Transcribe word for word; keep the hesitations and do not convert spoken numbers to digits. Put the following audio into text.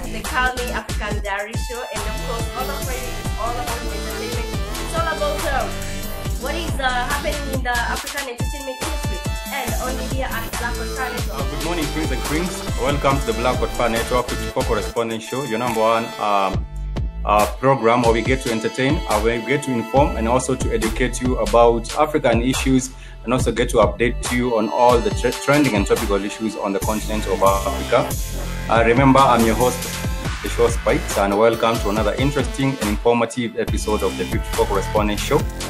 host, they call me African Diary Show, and of course, all of it is all about entertainment. It's all about um, what is uh, happening in the African entertainment industry, and only here at Blackwood Fire Network. Uh, good morning, queens and queens. Welcome to the Blackwood Fire Network fifty-four Correspondent Show, your number one um, uh, program where we get to entertain, uh, where we get to inform, and also to educate you about African issues, and also get to update you on all the tre trending and topical issues on the continent of Africa. Uh, remember, I'm your host, the show Spikes, and welcome to another interesting and informative episode of the fifty-four Correspondent Show.